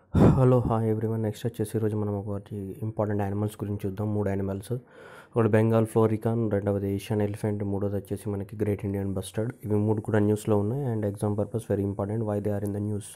Hello hi everyone. Next వచ్చేసి ఈరోజు మనం ఒకటి ఇంపార్టెంట్ యానిమల్స్ గురించి చూద్దాం. 3 యానిమల్స్. ఒకటి బెంగాల్ ఫ్లోరికాన్, రెండవది ఏషియన్ ఎలిఫెంట్, మూడోది వచ్చేసి మనకి గ్రేట్ ఇండియన్ బస్టర్డ్. ఇవి 3 కూడా న్యూస్లో ఉన్నాయి and exam purpose very important. Why they are in the news.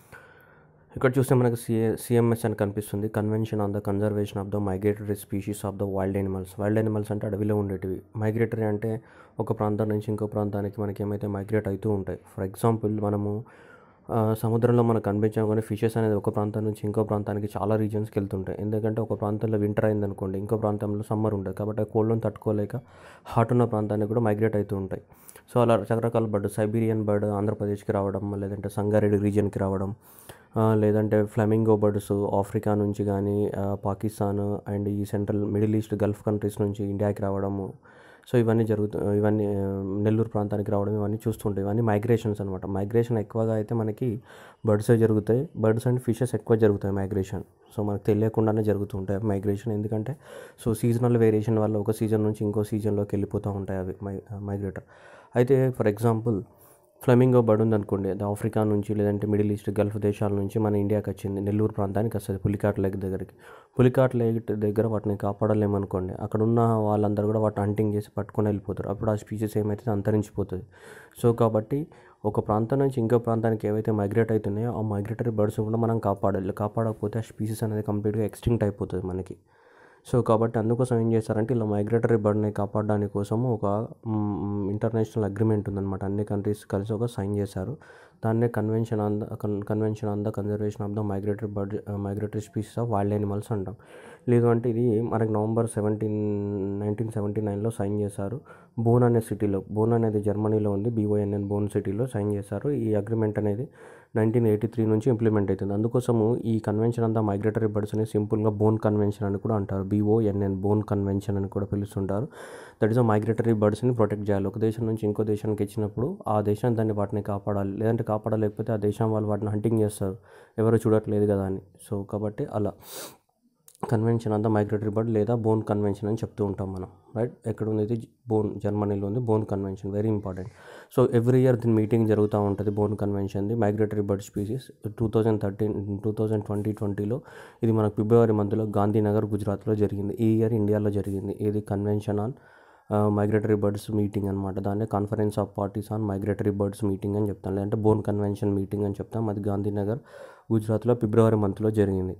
ఇక్కడ చూస్తే మనకి సిఎంఎస్ అని కనిపిస్తుంది. Convention on the conservation of the migratory species of the wild animals. Wild animals అంటే అడవిలో ఉండేటివి. మైగ్రేటరీ అంటే ఒక ప్రాంతం నుంచి ఇంకో ప్రాంతానికి మనకి ఏమైతే మైగ్రేట్ అవుతూ ఉంటాయి. ఫర్ ఎగ్జాంపుల్ మనము సముద్రంలో మనకు కనిపించాం కానీ ఫిషెస్ అనేది ఒక ప్రాంతం నుంచి ఇంకో ప్రాంతానికి చాలా రీజన్స్కి వెళ్తుంటాయి. ఎందుకంటే ఒక ప్రాంతంలో వింటర్ అయిందనుకోండి, ఇంకో ప్రాంతంలో సమ్మర్ ఉంటుంది. కాబట్టి ఆ కోల్డ్ని తట్టుకోలేక హాట్ ఉన్న ప్రాంతానికి కూడా మైగ్రేట్ అవుతూ ఉంటాయి. సో అలా రకరకాల బర్డ్, సైబీరియన్ బర్డ్ ఆంధ్రప్రదేశ్కి రావడం, లేదంటే సంగారెడ్డి రీజియన్కి రావడం, లేదంటే ఫ్లెమింగో బర్డ్స్ ఆఫ్రికా నుంచి కానీ పాకిస్తాన్ అండ్ ఈ central middle east gulf countries నుంచి ఇండియాకి రావడము. సో ఇవన్నీ ఇవన్నీ నెల్లూరు ప్రాంతానికి రావడం, ఇవన్నీ చూస్తుంటాయి. ఇవన్నీ మైగ్రేషన్స్ అనమాట. మైగ్రేషన్ ఎక్కువగా అయితే మనకి బర్డ్సే జరుగుతాయి. బర్డ్స్ అండ్ ఫిషెస్ ఎక్కువ జరుగుతాయి మైగ్రేషన్. సో మనకు తెలియకుండానే జరుగుతూ ఉంటాయి మైగ్రేషన్. ఎందుకంటే సో సీజనల్ వేరియేషన్ వల్ల ఒక సీజన్ నుంచి ఇంకో సీజన్లోకి వెళ్ళిపోతూ ఉంటాయి అవి మైగ్రేటర్. అయితే ఫర్ ఎగ్జాంపుల్ ఫ్లెమింగో బర్డ్ ఉందనుకోండి, అది ఆఫ్రికా నుంచి లేదంటే మిడిల్ ఈస్ట్ గల్ఫ్ దేశాల నుంచి మన ఇండియాకి వచ్చింది, నెల్లూరు ప్రాంతానికి వస్తుంది పులికాట్ లేక్ దగ్గరికి. పులికాట్ లేక్ దగ్గర వాటిని కాపాడలేమనుకోండి, అక్కడ ఉన్న వాళ్ళందరూ కూడా వాటిని హంటింగ్ చేసి పట్టుకొని వెళ్ళిపోతారు. అప్పుడు ఆ స్పీషీస్ ఏమైతే అంతరించిపోతుంది. సో కాబట్టి ఒక ప్రాంతం నుంచి ఇంకో ప్రాంతానికి ఏవైతే మైగ్రేట్ అవుతున్నాయో ఆ మైగ్రేటరీ బర్డ్స్ కూడా మనం కాపాడాలి. కాపాడకపోతే ఆ స్పీషీస్ అనేది కంప్లీట్గా ఎక్స్టింక్ట్ అయిపోతుంది మనకి. సో కాబట్టి అందుకోసం ఏం చేస్తారంటే ఇలా మైగ్రేటరీ బర్డ్ని కాపాడడానికి కోసము ఒక ఇంటర్నేషనల్ అగ్రిమెంట్ ఉందన్నమాట. అన్ని కంట్రీస్ కలిసి ఒక సైన్ చేశారు. దాన్నే convention on the conservation of the migratory species of wild animals అంటాం. లేదు అంటే ఇది మనకి November 17, 1979లో సైన్ చేశారు. బోన్ అనే సిటీలో. బోన్ అనేది జర్మనీలో ఉంది. BONN బోన్ సిటీలో సైన్ చేశారు. ఈ అగ్రిమెంట్ అనేది 1983 నుంచి ఇంప్లిమెంట్ అవుతుంది. అందుకోసము ఈ convention on the migratory birds అని సింపుల్గా బోన్ కన్వెన్షన్ అని కూడా అంటారు. BONN బోన్ కన్వెన్షన్ అని కూడా పిలుస్తుంటారు. దట్ ఈస్ ఆ మైగ్రేటరీ బర్డ్స్ని ప్రొటెక్ట్ చేయాలి. ఒక దేశం నుంచి ఇంకో దేశానికి ఇచ్చినప్పుడు ఆ దేశం దాన్ని వాటిని కాపాడాలి. లేదంటే కాపాడలేకపోతే ఆ దేశం వాళ్ళు వాటిని హంటింగ్ చేస్తారు, ఎవరు చూడట్లేదు కదా అని. సో కాబట్టి అలా convention on the migratory bird లేదా బోన్ కన్వెన్షన్ అని చెప్తూ ఉంటాం మనం. రైట్. ఎక్కడ ఉంది ఇది? బోన్, జర్మనీలో ఉంది. Bonn convention very important. So every year దీని మీటింగ్ జరుగుతూ ఉంటుంది. బోన్ కన్వెన్షన్ది మైగ్రేటరీ బర్డ్ స్పీసీస్ 2020లో ఇది మనకు ఫిబ్రవరి మంత్లో గాంధీనగర్ గుజరాత్లో జరిగింది. ఈ ఇయర్ ఇండియాలో జరిగింది. ఇది convention on migratory birds meeting అనమాట. దాన్ని conference of parties on migratory birds meeting అని చెప్తాం, లేదంటే బోన్ కన్వెన్షన్ మీటింగ్ అని చెప్తాం. అది గాంధీనగర్ గుజరాత్లో ఫిబ్రవరి మంత్లో జరిగింది.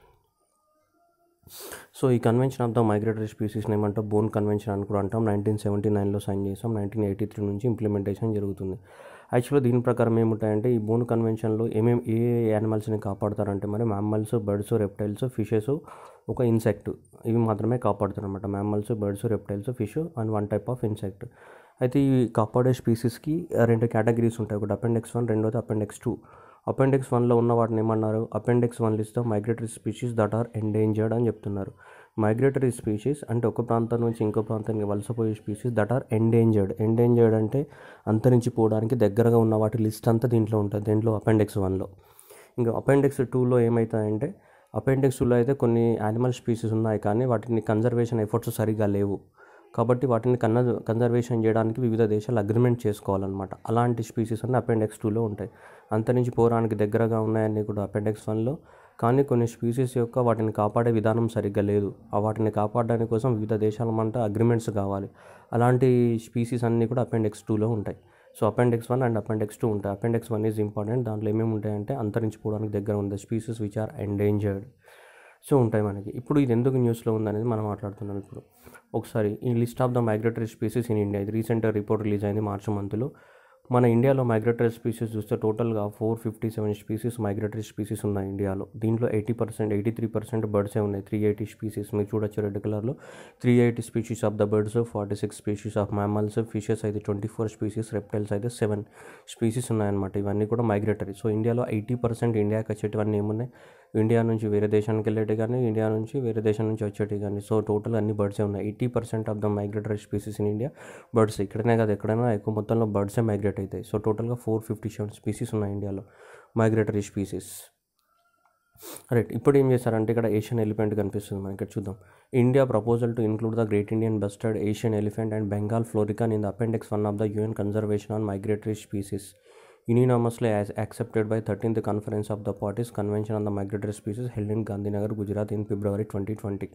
సో ఈ కన్వెన్షన్ ఆఫ్ ద మైగ్రేటరీ స్పీసీస్ని ఏమంటాం? బోన్ కన్వెన్షన్ అని కూడా అంటాం. 1979లో సైన్ చేసాం. 1983 నుంచి ఇంప్లిమెంటేషన్ జరుగుతుంది. యాక్చువల్గా దీని ప్రకారం ఏముంటాయంటే ఈ బోన్ కన్వెన్షన్లో ఏ యానిమల్స్ని కాపాడతారంటే మరి మ్యామ్మల్స్, బర్డ్స్, రెప్టైల్స్, ఫిషెస్, ఒక ఇన్సెక్ట్, ఇవి మాత్రమే కాపాడుతారు అనమాట. Mammals, birds, reptiles, fish and 1 type of insect. అయితే ఈ కాపాడే స్పీసీస్కి 2 కేటగిరీస్ ఉంటాయి. ఒకటి అపెండెక్స్ 1, రెండోది అపెండెక్స్ 2. అపెండెక్స్ 1లో ఉన్న వాటిని ఏమన్నారు? Appendix 1 list of migratory species that are endangered అని చెప్తున్నారు. మైగ్రేటరీ స్పీషీస్ అంటే ఒక ప్రాంతం నుంచి ఇంకో ప్రాంతానికి వలసపోయే స్పీషీస్ దట్ ఆర్ ఎండేంజర్డ్ అంటే అంతరించిపోవడానికి దగ్గరగా ఉన్న వాటి లిస్ట్ అంతా దీంట్లో ఉంటుంది. దీంట్లో అపెండెక్స్ 1లో. ఇంకా అపెండెక్స్ 2లో ఏమవుతాయంటే అపెండెక్స్ 2లో అయితే కొన్ని యానిమల్ స్పీషీస్ ఉన్నాయి కానీ వాటిని కన్జర్వేషన్ ఎఫర్ట్స్ సరిగా లేవు. కాబట్టి వాటిని కన్జర్వేషన్ చేయడానికి వివిధ దేశాలు అగ్రిమెంట్ చేసుకోవాలన్నమాట. అలాంటి స్పీసీస్ అన్నీ అపెండెక్స్ 2లో ఉంటాయి. అంతరించిపోవడానికి దగ్గరగా ఉన్నాయన్నీ కూడా అపెండెక్స్ 1లో. కానీ కొన్ని స్పీసీస్ యొక్క వాటిని కాపాడే విధానం సరిగ్గా లేదు. వాటిని కాపాడడానికి కోసం వివిధ దేశాలమంతా అగ్రిమెంట్స్ కావాలి. అలాంటి స్పీసీస్ అన్నీ కూడా అపెండెక్స్ 2లో ఉంటాయి. సో అపెండెక్స్ 1 అండ్ అపెండెక్స్ 2 ఉంటాయి. Appendix 1 is important. దాంట్లో ఏమేమి ఉంటాయంటే అంతరించిపోవడానికి దగ్గర ఉంది species which are endangered. So ఉంటాయి మనకి. ఇప్పుడు ఇది ఎందుకు న్యూస్లో ఉందనేది మనం మాట్లాడుతున్నాం ఇప్పుడు. ఒకసారి ఈ list of the migratory species in India, ఇది రీసెంట్గా రిపోర్ట్ రిలీజ్ అయింది మార్చి మంత్లో. మన ఇండియాలో మైగ్రేటరీ స్పీసీస్ చూస్తే టోటల్గా 457 స్పీసీస్ మైగ్రేటరీ స్పీసీస్ ఉన్నాయి ఇండియాలో. దీంట్లో 83% బర్డ్సే ఉన్నాయి. 380 స్పీసీస్ మీరు చూడొచ్చు రెడ్ కలర్లో. 380 species of the birds, 46 species of mammals, fishes అయితే 24 స్పీసీస్, రెప్టైల్స్ అయితే 7 స్పీసీస్ ఉన్నాయన్నమాట. ఇవన్నీ కూడా మైగ్రేటరీ. సో ఇండియాలో 80% ఇండియాకి వచ్చేటివన్నీ ఏమున్నాయి? ఇండియా నుంచి వేరే దేశానికి వెళ్ళేటి కానీ, ఇండియా నుంచి వేరే దేశం నుంచి వచ్చేటి కానీ. సో టోటల్ అన్ని బర్డ్సే ఉన్నాయి. 80% of the migratory species in India birds. ఇక్కడనే కాదు ఎక్కడైనా ఎక్కువ మొత్తంలో బర్డ్సే మైగ్రేట్ అవుతాయి. సో టోటల్గా 457 స్పీసీస్ ఉన్నాయి ఇండియాలో మైగ్రేటరీ స్పీసీస్. రైట్. ఇప్పుడు ఏం చేశారంటే ఇక్కడ ఏషియన్ ఎలిఫెంట్ కనిపిస్తుంది మనకి. ఇక్కడ చూద్దాం. India proposal to include the great Indian bustard, Asian elephant and Bengal florican in the appendix 1 of the UN conservation on migratory species. unanimously as accepted by 13th Conference of the Parties Convention on the Migratory Species held in Gandhinagar, Gujarat in February 2020.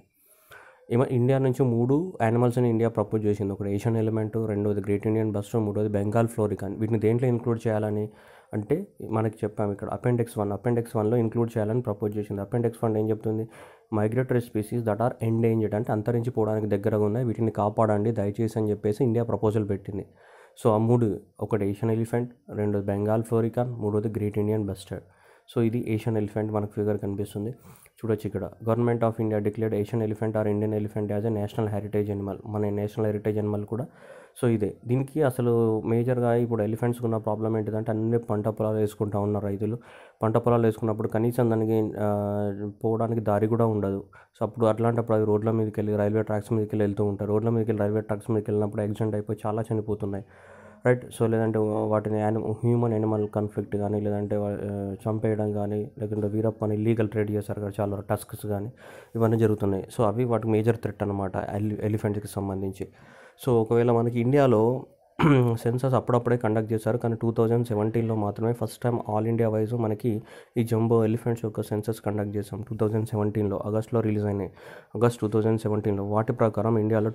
India నుంచి 3 యానిమల్స్ని India propose చేసింది. ఒకటి Asian elephant, రెండోది great Indian bustard, మూడోది Bengal florican. వీటిని దేంట్లో include చేయాలని అంటే మనకి చెప్పాము ఇక్కడ అపెండిక్స్ 1లో ఇంక్లూడ్ చేయాలని ప్రపోజ్ చేసింది. అపెండిక్స్ 1 ఏం చెప్తుంది? Migratory species that are endangered, అంటే అంతరించిపోవడానికి దగ్గరగా ఉన్నాయి, వీటిని కాపాడండి దయచేసి అని చెప్పేసి ఇండియా ప్రపోజల్ పెట్టింది. సో ఆ 3, ఒకటి ఏషియన్ ఎలిఫెంట్, రెండోది బెంగాల్ ఫ్లోరికాన్, మూడోది గ్రేట్ ఇండియన్ బస్టర్డ్. సో ఇది ఏషియన్ ఎలిఫెంట్ మనకు ఫిగర్ కనిపిస్తుంది, చూడొచ్చు ఇక్కడ. Government of India declared Asian elephant are Indian elephant as a national heritage animal. మన నేషనల్ హెరిటేజ్ అనిమల్ కూడా. సో ఇదే దీనికి అసలు మేజర్గా ఇప్పుడు ఎలిఫెంట్స్కి ఉన్న ప్రాబ్లం ఏంటిదంటే అన్ని పంట పొలాలు వేసుకుంటూ ఉన్నారు రైతులు. పంట పొలాలు వేసుకున్నప్పుడు కనీసం దానికి పోవడానికి దారి కూడా ఉండదు. సో అప్పుడు అట్లాంటప్పుడు అది రోడ్ల మీదకి వెళ్ళి రైల్వే ట్రాక్స్ మీదకి వెళ్ళి వెళ్తూ ఉంటారు. రోడ్ల మీదకి వెళ్ళి రైల్వే ట్రాక్స్ మీదకి వెళ్ళినప్పుడు యాక్సిడెంట్ అయిపోయి చాలా చనిపోతున్నాయి, రైట్. సో లేదంటే వాటిని హ్యూమన్ యానిమల్ కాన్ఫ్లిక్ట్ కానీ, లేదంటే చంపేయడం కానీ, లేకుంటే వీరప్ప అని ఇల్లీగల్ ట్రేడ్ చేశారు కదా చాలా టస్క్స్ కానీ, ఇవన్నీ జరుగుతున్నాయి. సో అవి వాటికి మేజర్ థ్రెట్ అనమాట ఎలిఫెంట్స్కి సంబంధించి. సో ఒకవేళ మనకి ఇండియాలో సెన్సస్ అప్పుడప్పుడే కండక్ట్ చేశారు, కానీ 2017లో మాత్రమే first time all India wise మనకి ఈ జంబో ఎలిఫెంట్స్ యొక్క సెన్సస్ కండక్ట్ చేసాం. 2017లో ఆగస్ట్లో రిలీజ్ అయినాయి, ఆగస్ట్ 2017లో. వాటి ప్రకారం ఇండియాలో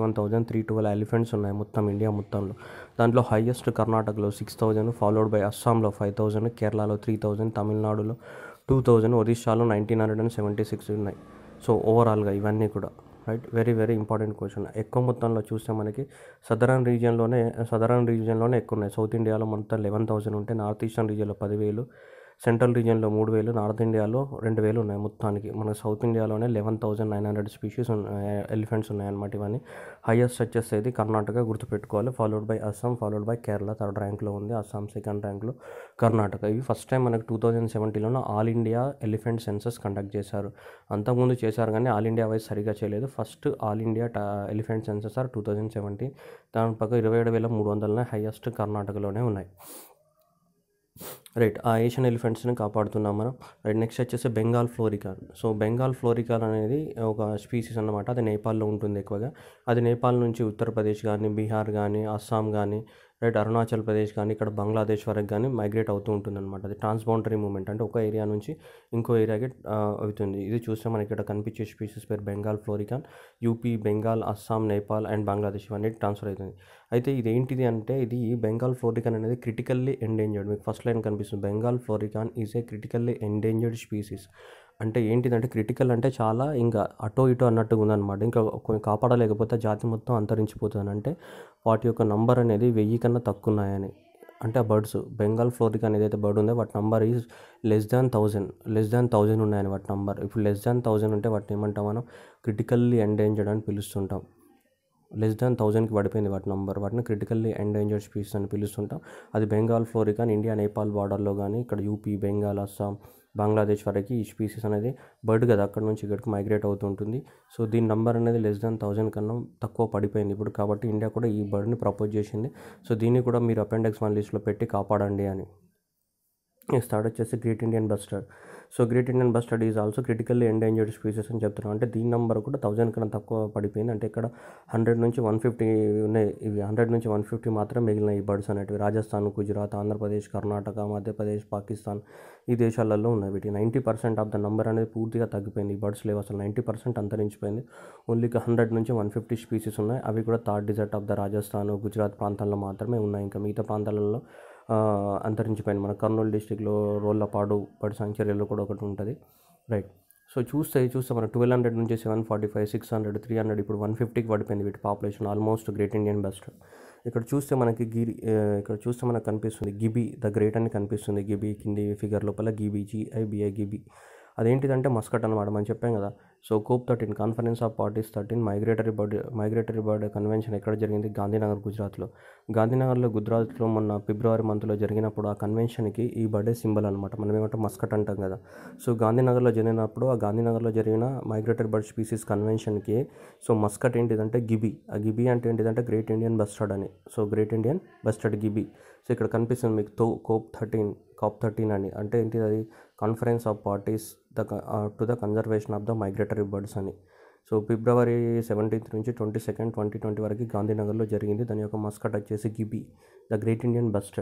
27,312 ఎలిఫెంట్స్ ఉన్నాయి మొత్తం ఇండియా మొత్తంలో. దాంట్లో హైయెస్ట్ కర్ణాటకలో 6,000, ఫాలోడ్ బై అస్సాంలో 5,000, కేరళలో 3,000, తమిళనాడులో 2,000, ఒరిస్సాలో 1,976 ఉన్నాయి. సో ఓవరాల్గా ఇవన్నీ కూడా, right. Very very important question. ఎక్కువ మొత్తంలో చూస్తే మనకి సదరన్ రీజియన్లోనే ఎక్కువ ఉన్నాయి. సౌత్ ఇండియాలో మొత్తం 11,000 ఉంటే, నార్త్ ఈస్టర్న్ రీజియన్లో 10,000, సెంట్రల్ రీజియన్లో 3,000, నార్త్ ఇండియాలో 2,000 ఉన్నాయి మొత్తానికి. మన సౌత్ ఇండియాలోనే 11,900 స్పీషీస్ ఎలిఫెంట్స్ ఉన్నాయన్నమాట. ఇవన్నీ హైయెస్ట్ వచ్చేసేది కర్ణాటక గుర్తుపెట్టుకోవాలి, followed by Assam, followed by Kerala, third ర్యాంక్లో ఉంది, అస్సాం సెకండ్ ర్యాంక్లో, కర్ణాటక. ఇవి ఫస్ట్ టైం మనకు 2017లో all India elephant census conduct చేశారు. అంతకుముందు చేశారు కానీ ఆల్ ఇండియా వైజ్ సరిగా చేయలేదు. First all India elephant census 2017. దాని పక్క 27,300 హైయెస్ట్ కర్ణాటకలోనే ఉన్నాయి, రైట్. ఆ ఏషియన్ ఎలిఫెంట్స్ని కాపాడుతున్నాం మనం, రైట్. నెక్స్ట్ వచ్చేసి Bengal florican. So Bengal florican అనేది ఒక స్పీసీస్ అన్నమాట. అది నేపాల్లో ఉంటుంది ఎక్కువగా. అది నేపాల్ నుంచి ఉత్తరప్రదేశ్ కానీ, బీహార్ కానీ, అస్సాం కానీ, రైట్, అరుణాచల్ ప్రదేశ్ కానీ, ఇక్కడ బంగ్లాదేశ్ వరకు కానీ మైగ్రేట్ అవుతూ ఉంటుంది అనమాట. అది ట్రాన్స్బౌండరీ మూమెంట్, అంటే ఒక ఏరియా నుంచి ఇంకో ఏరియాకి అవుతుంది. ఇది చూస్తే మనకి ఇక్కడ కనిపించే స్పీసీస్ పేరు Bengal florican. UP, Bengal, Assam, Nepal and Bangladesh ఇవన్నీ ట్రాన్స్ఫర్ అవుతుంది. అయితే ఇది ఏంటిది అంటే, ఇది బెంగాల్ ఫ్లోరికాన్ అనేది క్రిటికల్లీ ఎండేంజర్డ్. మీకు ఫస్ట్ లైన్ కనిపిస్తుంది, Bengal florican is a critically endangered species. అంటే ఏంటిదంటే క్రిటికల్ అంటే చాలా ఇంకా అటో ఇటో అన్నట్టుగా ఉందన్నమాట. ఇంకా కాపాడలేకపోతే జాతి మొత్తం అంతరించిపోతుంది. అంటే వాటి యొక్క నంబర్ అనేది 1000 కన్నా తక్కువ ఉన్నాయని. అంటే ఆ బర్డ్స్ బెంగాల్ ఫ్లోరికాన్ ఏదైతే బర్డ్ ఉందో వాటి నంబర్ ఈజ్ లెస్ దాన్ 1000 ఉన్నాయని వాటి నంబర్. ఇప్పుడు లెస్ దాన్ 1000 ఉంటే వాటిని ఏమంటాం మనం? క్రిటికల్లీ ఎండేంజర్డ్ అని పిలుస్తుంటాం. లెస్ దాన్ 1000కి పడిపోయింది వాటి నంబర్, వాటిని క్రిటికల్లీ ఎండేంజర్డ్ స్పీసీస్ అని పిలుస్తుంటాం. అది బెంగాల్ ఫ్లోరికాన్ ఇండియా నేపాల్ బార్డర్లో కానీ, ఇక్కడ యూపీ, బెంగాల్, అస్సాం, బంగ్లాదేశ్ వరకు ఈ స్పీసీస్ అనేది బర్డ్ కదా, అక్కడ నుంచి ఇక్కడికి మైగ్రేట్ అవుతూ ఉంటుంది. సో దీని నంబర్ అనేది లెస్ దాన్ 1000 కన్నా తక్కువ పడిపోయింది ఇప్పుడు. కాబట్టి ఇండియా కూడా ఈ బర్డ్ని ప్రపోజ్ చేసింది. సో దీన్ని కూడా మీరు అపెండిక్స్ 1 లిస్ట్లో పెట్టి కాపాడండి అని. నెక్స్ట్ థర్డ్ వచ్చేసి great Indian bustard. So great Indian bustard is also critically endangered species అని చెప్తున్నాం. అంటే దీని నెంబర్ కూడా 1000 కన్నా తక్కువ పడిపోయింది. అంటే ఇక్కడ 100 నుంచి 150 ఉన్నాయి. ఇవి 100 నుంచి 150 మాత్రమే మిగిలిన ఈ బర్డ్స్ అనేటివి. రాజస్థాన్, గుజరాత్, ఆంధ్రప్రదేశ్, కర్ణాటక, మధ్యప్రదేశ్, పాకిస్తాన్ ఈ దేశాలలో ఉన్నాయి. వీటి 90% ఆఫ్ ద నెంబర్ అనేది పూర్తిగా తగ్గిపోయింది. ఈ బర్డ్స్ లేవు అసలు, 90% అంతరించిపోయింది. ఓన్లీ 100 నుంచి 150 స్పీసీస్ ఉన్నాయి. అవి కూడా Thar desert of the Rajasthan, Gujarat ప్రాంతాల్లో మాత్రమే ఉన్నాయి. ఇంకా మిగతా ప్రాంతాలలో అంతరించిపోయింది. మన కర్నూలు డిస్టిక్లో రోళ్లపాడు బర్డ్ సాంక్చురీలో కూడా ఒకటి ఉంటుంది, రైట్. సో చూస్తే మన 1200 నుంచి 745, 600, 300 ఇప్పుడు 150కి పడిపోయింది వీటి population almost great Indian bustard. ఇక్కడ చూస్తే మనకి మనకు కనిపిస్తుంది గిబి ద గ్రేట్ అని కనిపిస్తుంది. గిబి కింది ఫిగర్ లోపల గిబి, GIBI గిబి. అదేంటిదంటే మస్కట్ అనమాట, మనం చెప్పాం కదా. So COP 13 conference of parties 13 migratory bird convention ఎక్కడ జరిగింది? గాంధీనగర్, గుజరాత్లో. గుజరాత్లో మొన్న ఫిబ్రవరి మంత్లో జరిగినప్పుడు ఆ కన్వెన్షన్కి ఈ బర్డే సింబల్ అనమాట. మనం ఏమంటాం మస్కట్ అంటాం కదా. సో గాంధీనగర్లో జరిగినప్పుడు ఆ గాంధీనగర్లో జరిగిన మైగ్రేటరీ బర్డ్ స్పీసీస్ కన్వెన్షన్కి సో మస్కట్ ఏంటిదంటే గిబి. ఆ గిబి అంటే ఏంటిదంటే గ్రేట్ ఇండియన్ బస్టర్డ్ అని. So great Indian bustard Gibi. So ఇక్కడ కనిపిస్తుంది మీకు COP 13 అని. అంటే ఏంటిది? అది conference of parties to the conservation of the migratory birds అని. సో ఫిబ్రవరి 17 నుంచి 22, 2020 వరకు గాంధీనగర్లో జరిగింది. దాని యొక్క మస్కట్ వచ్చేసి Gibi the great Indian bustard.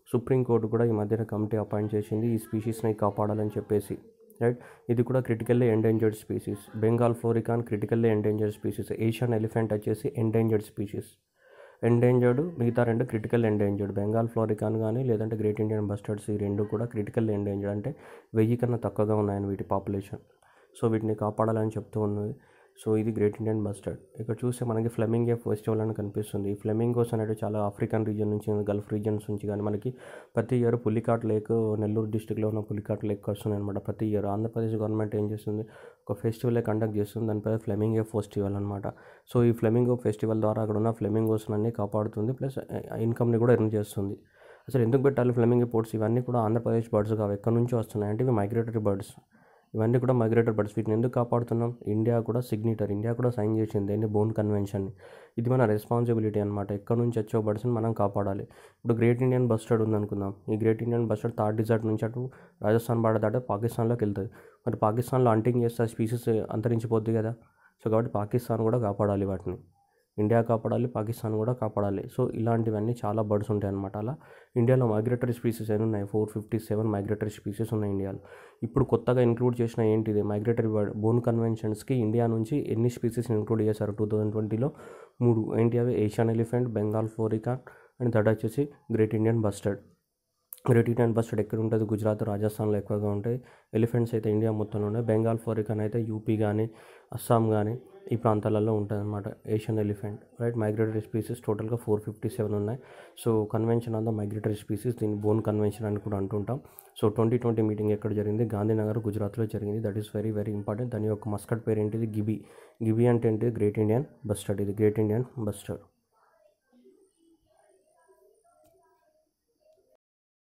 Supreme court కూడా ఈ మధ్యన కమిటీ అపాయింట్ చేసింది ఈ స్పీషీస్ని కాపాడాలని చెప్పేసి, రైట్. ఇది కూడా critically endangered species. Bengal florican critically endangered species. Asian elephant వచ్చేసి ఎండేంజర్డ్ స్పీసీస్. ఎండేంజర్డ్, మిగతా రెండు క్రిటికల్ ఎండేంజర్డ్. బెంగాల్ ఫ్లోరికాన్ కానీ లేదంటే గ్రేట్ ఇండియన్ బస్టర్డ్స్, ఈ రెండు కూడా క్రిటికల్ ఎండేంజర్డ్, అంటే 1000 కన్నా తక్కువగా ఉన్నాయని వీటి పాపులేషన్. సో వీటిని కాపాడాలని చెప్తూ ఉన్నది. సో ఇది గ్రేట్ ఇండియన్ బస్టర్డ్. ఇక్కడ చూస్తే మనకి ఫ్లెమింగో ఫెస్టివల్ అని కనిపిస్తుంది. ఈ ఫ్లెమింగోస్ అనేవి చాలా ఆఫ్రికన్ రీజియన్ నుంచి, గల్ఫ్ రీజియన్స్ నుంచి కానీ మనకి ప్రతి ఇయర్ పులికాట్ లేక్, నెల్లూరు డిస్టిక్లో ఉన్న పులికాట్ లేక్ వస్తుంది అనమాట. ప్రతి ఇయర్ ఆంధ్రప్రదేశ్ గవర్నమెంట్ ఏం చేస్తుంది, ఒక ఫెస్టివల్ కండక్ట్ చేస్తుంది, దాని పేరు ఫ్లెమింగో ఫెస్టివల్ అనమాట. సో ఈ ఫ్లెమింగో ఫెస్టివల్ ద్వారా అక్కడ ఉన్న ఫ్లెమింగోస్ అన్ని కాపాడుతుంది, ప్లస్ ఇన్కమ్ని కూడా ఎర్న్ చేస్తుంది. అసలు ఎందుకు పెట్టాలి ఫ్లెమింగో పోర్ట్స్? ఇవన్నీ కూడా ఆంధ్రప్రదేశ్ బర్డ్స్ కావు, ఎక్కడి నుంచో వస్తున్నాయి, అంటే ఇవి మైగ్రేటరీ బర్డ్స్. ఇవన్నీ కూడా మైగ్రేటరీ బర్డ్స్. వీటిని ఎందుకు కాపాడుతున్నాం? ఇండియా కూడా సిగ్నేటర్, ఇండియా కూడా సైన్ చేసింది ఏంటి, బోన్ కన్వెన్షన్ని. ఇది మన రెస్పాన్సిబిలిటీ అనమాట. ఎక్కడ నుంచి వచ్చే బర్డ్స్ని మనం కాపాడాలి. ఇప్పుడు గ్రేట్ ఇండియన్ బస్టర్డ్ ఉందనుకుందాం. ఈ great Indian bustard Thar desert నుంచి అటు రాజస్థాన్ బార్డర్ దాటి పాకిస్తాన్లోకి వెళ్తుంది. మరి పాకిస్తాన్లో హంటింగ్ చేస్తే స్పీసీస్ అంతరించిపోద్ది కదా. సో కాబట్టి పాకిస్తాన్ కూడా కాపాడాలి వాటిని. ఇండియా కాపాడాలి, పాకిస్తాన్ కూడా కాపాడాలి. సో ఇలాంటివన్నీ చాలా బర్డ్స్ ఉంటాయి అన్నమాట. అలా ఇండియాలో మైగ్రేటరీ స్పీసీస్ ఎన్ని ఉన్నాయి? 457 మైగ్రేటరీ స్పీసీస్ ఉన్నాయి ఇండియాలో. ఇప్పుడు కొత్తగా ఇంక్లూడ్ చేసిన ఏంటిది, మైగ్రేటరీ బర్డ్ బోన్ కన్వెన్షన్స్కి ఇండియా నుంచి ఎన్ని స్పీసీస్ని ఇంక్లూడ్ చేశారు 2020లో? 3. ఏంటి అవి? Asian elephant, Bengal florican and third వచ్చేసి great Indian bustard. Great Indian bustard ఎక్కడ ఉంటుంది? గుజరాత్, రాజస్థాన్లో ఎక్కువగా ఉంటాయి. ఎలిఫెంట్స్ అయితే ఇండియా మొత్తంలో ఉన్నాయి. బెంగాల్ ఫ్లోరికాన్ అయితే యూపీ కానీ అస్సాం కానీ ఈ ప్రాంతాలలో ఉంటుంది అనమాట. Asian elephant, right. Migratory species టోటల్గా 457 ఉన్నాయి. So convention on the migratory species, దీన్ని బోన్ కన్వెన్షన్ అని కూడా అంటుంటాం. సో 2020 మీటింగ్ ఎక్కడ జరిగింది? గాంధీనగర్, గుజరాత్లో జరిగింది. That is very very important. దాని యొక్క మస్కట్ పేరు ఏంటిది? గిబి. గిబి అంటే ఏంటిది? Great Indian bustard. ఇది గ్రేట్ ఇండియన్ బస్టర్డ్.